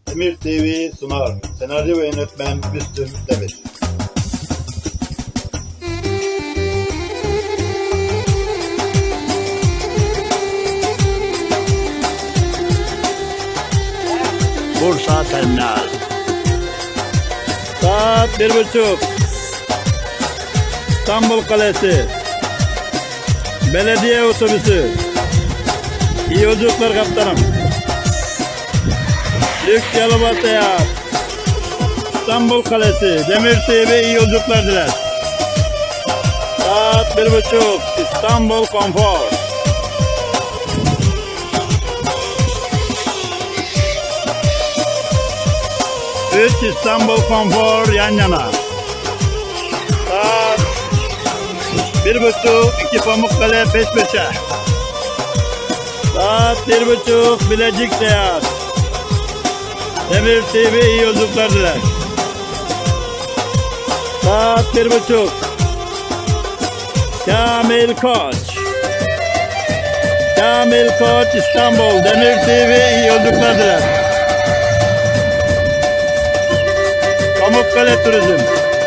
Demir TV sunar. Senaryo ve yönetmen Müslüm Demir. Bursa Terminal. Saat 1:30. İstanbul Kalesi. Belediye otobüsü. İyi yolculuklar kaptanım. Lüks Yalova Seyahat. İstanbul Kalesi. Demir TV iyi yolculuklar diler. Saat 1:30. İstanbul Konfor. Üç İstanbul Konfor yan yana. Saat 1:30. 2 Pamukkale peş peşe. Saat 1:30. Bilecik Seyahat. Demir TV iyi yolculuklar diler. Saat 1:30. Kamil Koç. Kamil Koç İstanbul. Demir TV iyi yolculuklar diler. Pamukkale Turizm.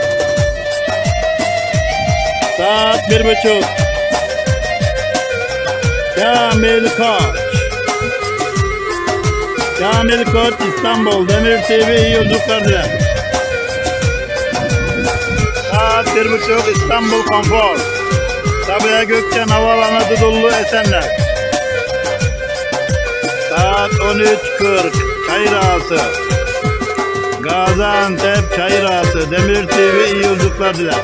Saat 1:30. Kamil Koç. Kamil Koç İstanbul. Demir TV iyi yolculuklar diler. Saat 1:30. İstanbul Konfor. Sabiha Gökçen Havaalanı Dudullu Esenler. Saat 13:40. Çayır Ağası. Gaziantep Çayır Ağası. Demir TV iyi yolculuklar diler.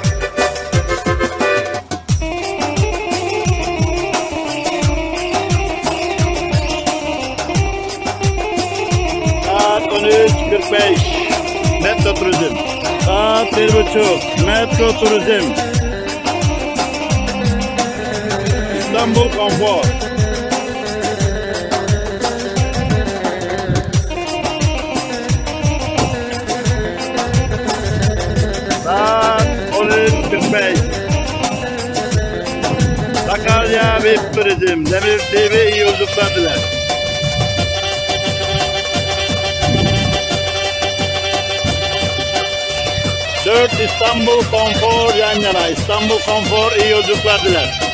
Saat 13:45. Metro Turizm. Saat 1:30. Metro Turizm. İstanbul Konfor. Saat 13:45. Sakarya VIP Turizm. Demir TV iyi yolculuklar diler. Dört İstanbul Konfor yan yana. İstanbul Konfor iyi yolculuklar diler.